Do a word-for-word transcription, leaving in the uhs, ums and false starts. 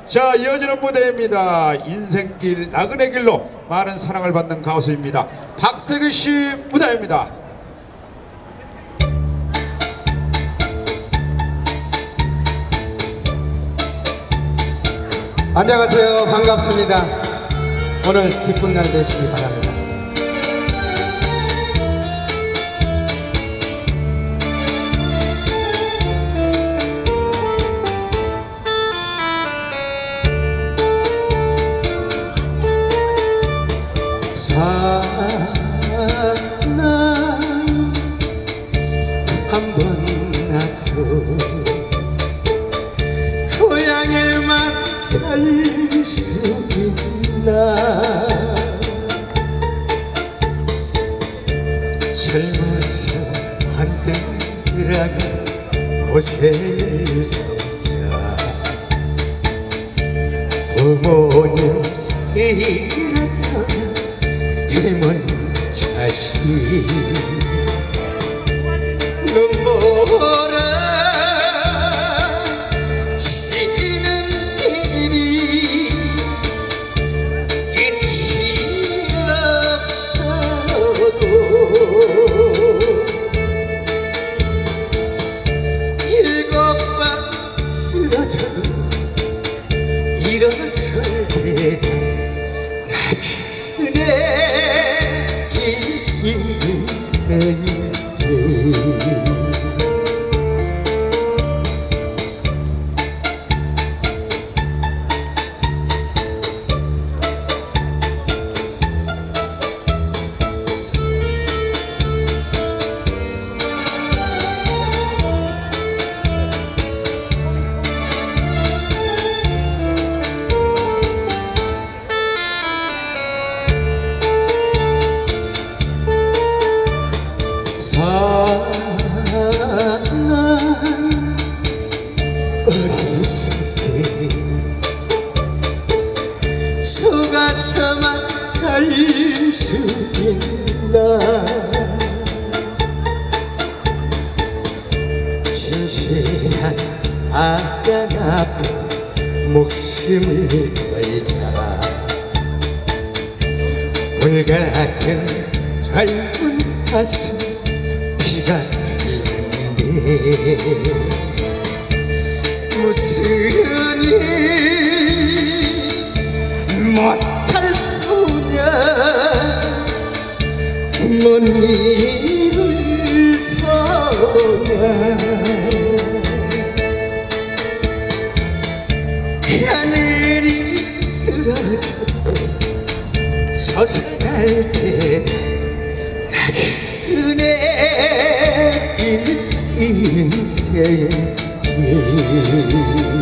자, 이어지는 무대입니다. 인생길 나그네 길로 많은 사랑을 받는 가수입니다. 박세규씨 무대입니다. 안녕하세요. 반갑습니다. 오늘 기쁜 날 되시기 바랍니다. 사나 한 번 나서 고향에만 살 수 있나. 젊어서 한때라는 고생을 섞자 부모님 세일하면 힘은 자식 눈보라 지는 일이 끝이 없어도 일곱 번 쓰러져도 일어설 때 나그네 사나 어렸을 때 속아서만 살 수 있나. 진실한 사랑 앞에 목숨을 걸자 불같은 젊은 가슴 피가 튀는데 무슨 일 못할 소냐 뭔 일을 써냐. 하늘이 떨어져도 서서갈 때 나그네 길 인생길